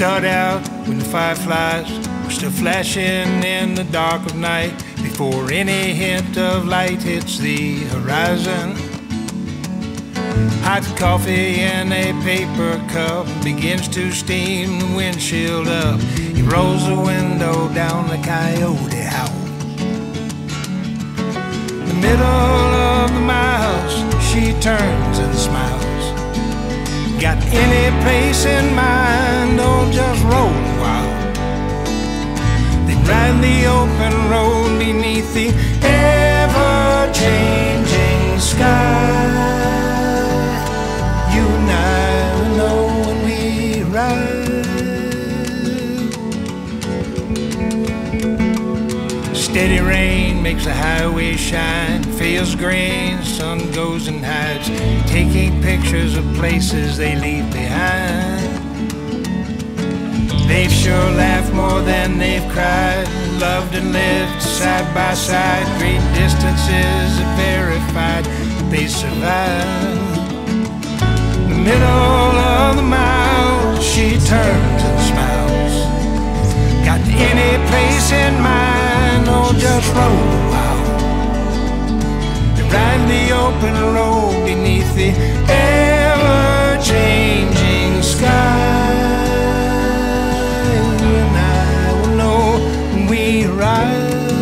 start out when the fireflies were still flashing in the dark of night, before any hint of light hits the horizon. Hot coffee in a paper cup begins to steam the windshield up. He rolls the window down, the coyote howls. In the middle of the miles, she turns and smiles. Got any place in mind, or just roll a while? They ride the open road beneath the ever-changing sky. You and I will know when we ride. Steady rain makes the highway shine, feels green, sun goes and hides, taking pictures of places they leave behind. They've sure laughed more than they've cried, loved and lived side by side. Great distances have verified that they survived. In the middle of the mile, she turns and smiles. Got any place in mind, or just roll a while? They ride the open road beneath the ever-changing sky. You and I will know when we ride.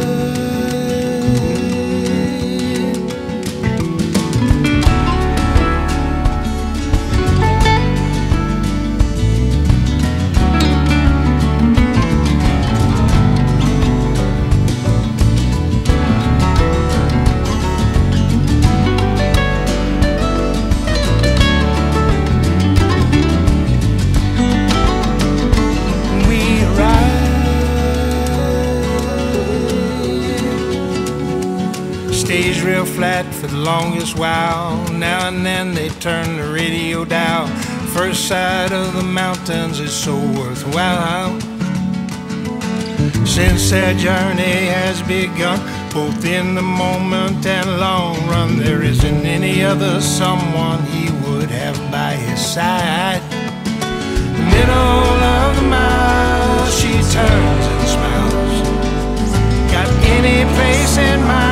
Stays real flat for the longest while. Now and then they turn the radio dial. First sight of the mountains is so worthwhile. Since their journey has begun, both in the moment and long run, there isn't any other someone he would have by his side. The middle of the mile, she turns and smiles. Got any place in mind,